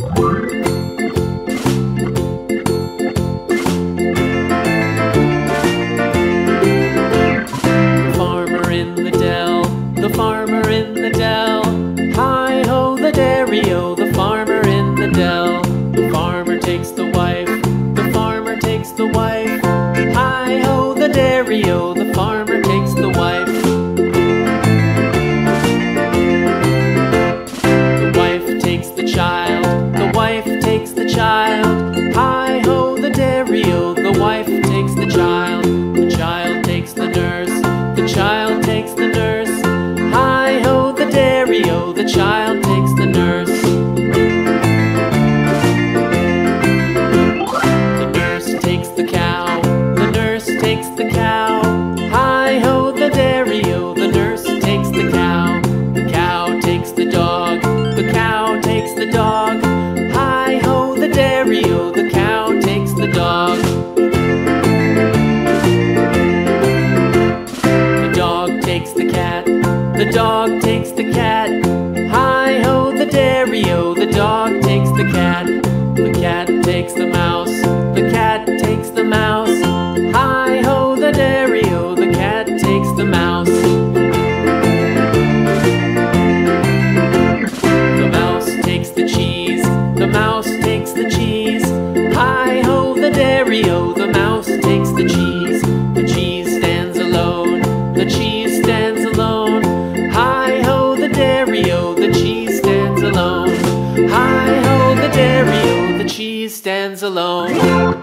Farmer in the dell, the farmer in the dell. Hi-ho the dairy-o, the farmer in the dell. The farmer takes the wife, the farmer takes the wife. Hi-ho the dairy-o, the farmer takes the wife. The wife takes the child, the wife takes the child. Hi-ho the dairy-o, the wife takes the child. The child takes the nurse, the child takes the nurse. Hi-ho the dairy-o, the child takes the nurse. The nurse takes the cow, the nurse takes the cow. Hi-ho the dairy-o, the nurse takes the cow. The cow takes the dog, the cow takes the dog. Hi-ho the dairy-o, the cow takes the dog. The dog takes the cat, the dog takes the cat. Hi-ho the dairy-o, the dog takes the cat. The cat takes the mouse, the cat takes the mouse. Hi-ho the dairy-o, the cat takes the mouse. The mouse takes the cheese, the mouse takes the cheese. Hi-ho the dairy-o, the mouse takes the cheese. The cheese stands alone, the cheese stands alone. Hi-ho the dairy-o, the cheese stands alone. Hi-ho the dairy-o, the cheese stands alone.